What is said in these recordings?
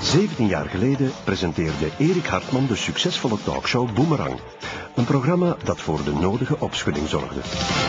17 jaar geleden presenteerde Erik Hartman de succesvolle talkshow Boomerang. Een programma dat voor de nodige opschudding zorgde.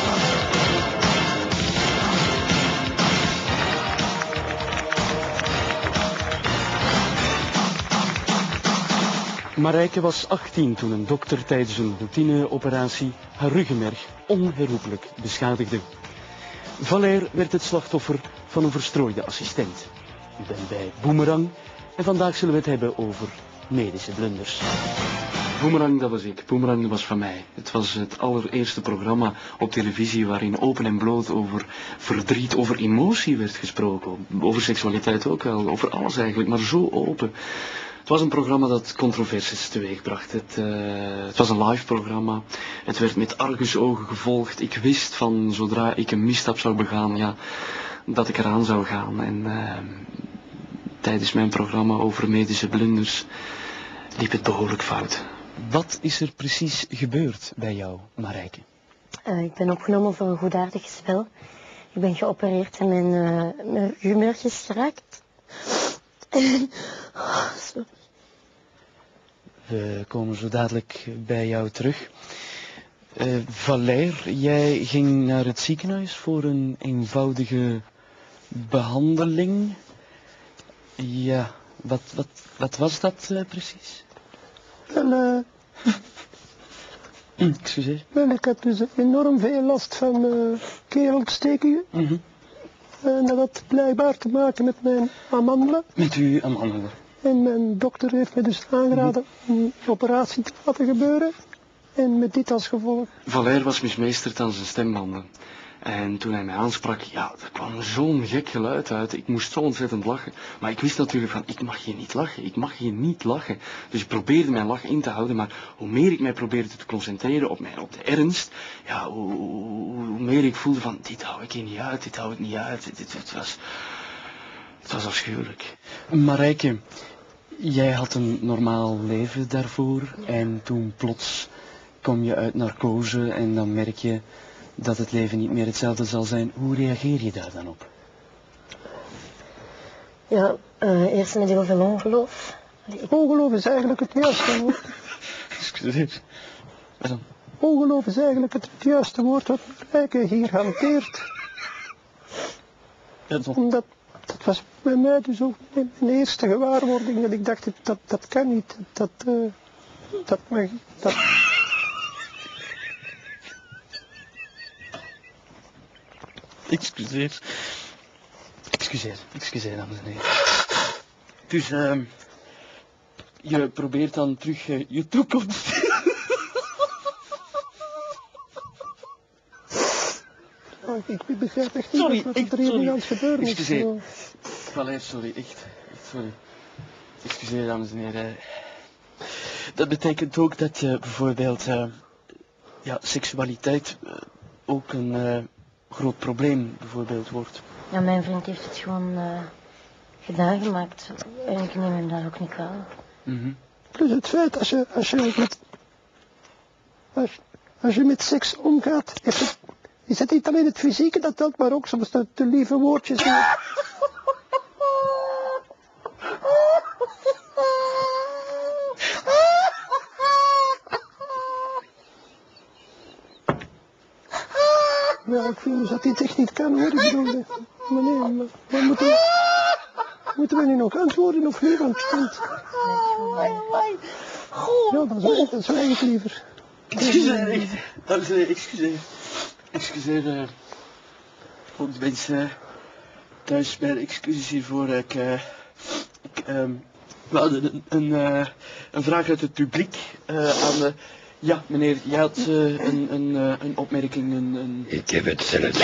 Marijke was 18 toen een dokter tijdens een routineoperatie haar ruggenmerg onherroepelijk beschadigde. Valère werd het slachtoffer van een verstrooide assistent. U bent bij Boomerang en vandaag zullen we het hebben over medische blunders. Boomerang, dat was ik. Boomerang, dat was van mij. Het was het allereerste programma op televisie waarin open en bloot over verdriet, over emotie werd gesproken. Over seksualiteit ook wel, over alles eigenlijk, maar zo open. Het was een programma dat controversies teweegbracht. Het was een live programma. Het werd met argusogen gevolgd. Ik wist van zodra ik een misstap zou begaan, ja, dat ik eraan zou gaan. En tijdens mijn programma over medische blunders liep het behoorlijk fout. Wat is er precies gebeurd bij jou, Marijke? Ik ben opgenomen voor een goedaardig spel. Ik ben geopereerd en mijn ruggenmerg is geraakt. Sorry. We komen zo dadelijk bij jou terug. Valère, jij ging naar het ziekenhuis voor een eenvoudige behandeling. Ja, wat was dat precies? Wel, Excuseer. wel, ik heb dus enorm veel last van keelontstekingen. En dat had blijkbaar te maken met mijn amandelen. Met uw amandelen. En mijn dokter heeft me dus aangeraden een operatie te laten gebeuren. En met dit als gevolg. Valère was mismeesterd aan zijn stembanden. En toen hij mij aansprak, ja, er kwam zo'n gek geluid uit. Ik moest zo ontzettend lachen. Maar ik wist natuurlijk van, ik mag hier niet lachen. Ik mag hier niet lachen. Dus ik probeerde mijn lach in te houden. Maar hoe meer ik mij probeerde te concentreren op de ernst, ja, hoe meer ik voelde van, dit hou ik hier niet uit, dit hou ik niet uit. Het was afschuwelijk. Marijke, jij had een normaal leven daarvoor. Ja. En toen plots kom je uit narcose en dan merk je dat het leven niet meer hetzelfde zal zijn. Hoe reageer je daar dan op? Ja, eerst met heel veel ongeloof. Ongeloof is eigenlijk het juiste woord. Excuseer. Wat dan? Ongeloof is eigenlijk het juiste woord wat Marijke hier hanteert. Omdat, dat was bij mij dus ook mijn eerste gewaarwording. Dat ik dacht, dat kan niet. Dat mag. Excuseer, dames en heren. Dus, je probeert dan terug je toekomst. Ik begrijp echt niet wat er hier aan het gebeuren is. Excuseer. Valère, sorry, echt sorry. Excuseer, dames en heren. Dat betekent ook dat je bijvoorbeeld, seksualiteit ook een groot probleem bijvoorbeeld wordt. Ja, mijn vriend heeft het gewoon gedaan gemaakt. En ik neem hem daar ook niet kwalijk. Plus het feit, als je met seks omgaat, is het niet alleen het fysieke dat telt, maar ook soms de lieve woordjes. Ja, ik vind dus dat dit echt niet kan hoor. Ik bedoel, maar moeten we nu nog antwoorden of niet? Want ja, dan zwijg ik liever. Excuseer, dames en heren, excuseer voor de mensen thuis, mijn excuses hiervoor. We hadden een vraag uit het publiek aan ja, meneer, jij had een opmerking, Ik heb hetzelfde.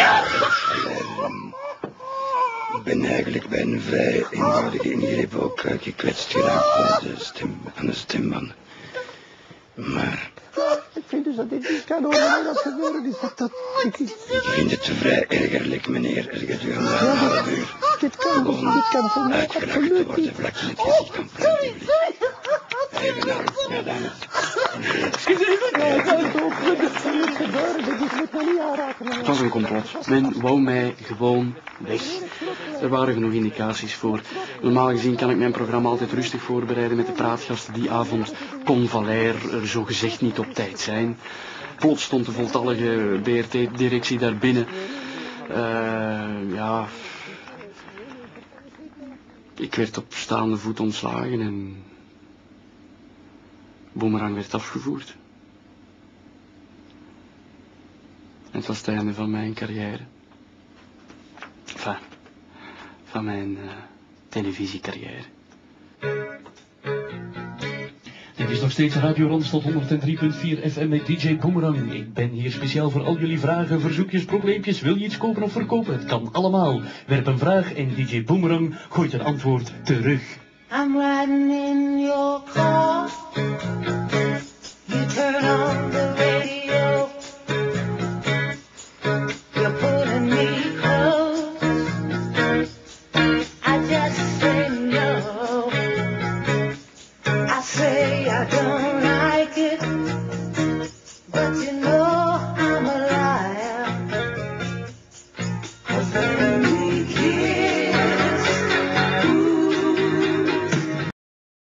Ik ben eigenlijk bij een vrij eenvoudige ingreep ook gekwetst geraakt aan de stembanden. Maar ik vind dus dat dit niet kan horen dat gebeuren is. ik vind het vrij ergerlijk, meneer, er gedurende een half uur dit kan voor mij uitgelachen te worden vlak in het gezicht van het publiek. Even naar het Het was een complot. Men wou mij gewoon weg. Er waren genoeg indicaties voor. Normaal gezien kan ik mijn programma altijd rustig voorbereiden met de praatgasten. Die avond kon Valère er zogezegd niet op tijd zijn. Plots stond de voltallige BRT-directie daar binnen. Ja... Ik werd op staande voet ontslagen en... Boomerang werd afgevoerd. En het was het einde van mijn carrière. Enfin, van mijn televisiecarrière. Dit is nog steeds Radio Randstad 103.4 FM met DJ Boomerang. Ik ben hier speciaal voor al jullie vragen, verzoekjes, probleempjes. Wil je iets kopen of verkopen? Het kan allemaal. Werp een vraag en DJ Boomerang gooit een antwoord terug. I'm riding in your car. You turn on